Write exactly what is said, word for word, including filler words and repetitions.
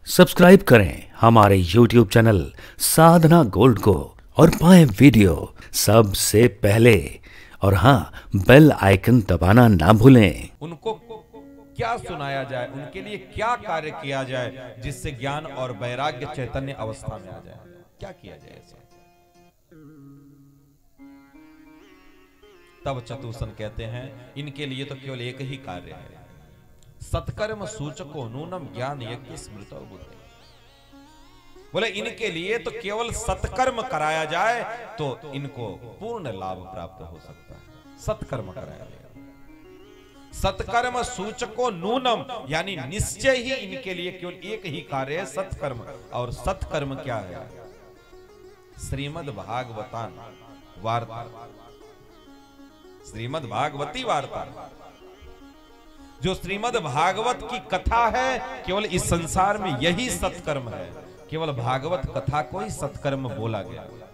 Subscribe करें हमारे YouTube channel साधना gold को और पाएं वीडियो सबसे पहले। और हाँ, बेल आइकन दबाना ना भूलें। उनको क्या सुनाया जाए, उनके लिए क्या कार्य किया जाए जिससे ज्ञान और वैराग्य चैतन्य अवस्था में आ जाए, क्या किया जाए ऐसा। तब चतुसन कहते हैं इनके लिए तो केवल एक ही कार्य है, सत्कर्म सूचको नूनम ज्ञान यज्ञ स्मृतो बुद्धि। बोले इनके लिए तो केवल सत्कर्म कराया जाए तो इनको पूर्ण लाभ प्राप्त हो सकता है। सत्कर्म कराया जाए, सत्कर्म सूचको नूनम यानी निश्चय ही इनके लिए केवल एक ही कार्य है, सत्कर्म। और सत्कर्म क्या है? श्रीमद् भागवतान वार्ता, श्रीमद् भागवती वार्ता, जो श्रीमद् भागवत की कथा है, केवल इस संसार में यही सत्कर्म है। केवल भागवत कथा को ही सत्कर्म बोला गया।